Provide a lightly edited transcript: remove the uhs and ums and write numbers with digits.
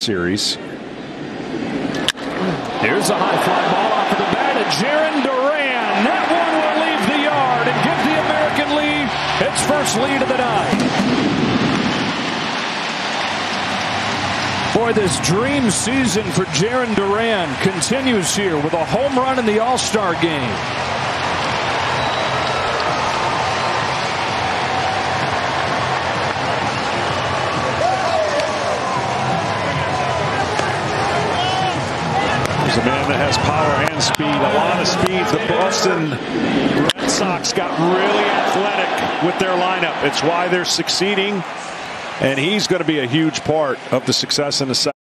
series. Here's a high fly ball off of the bat of Jarren Duran. That one will leave the yard and give the American League its first lead of the night. Boy, this dream season for Jarren Duran continues here with a home run in the All-Star game. He's a man that has power and speed, a lot of speed. The Boston Red Sox got really athletic with their lineup. It's why they're succeeding, and he's going to be a huge part of the success in the second.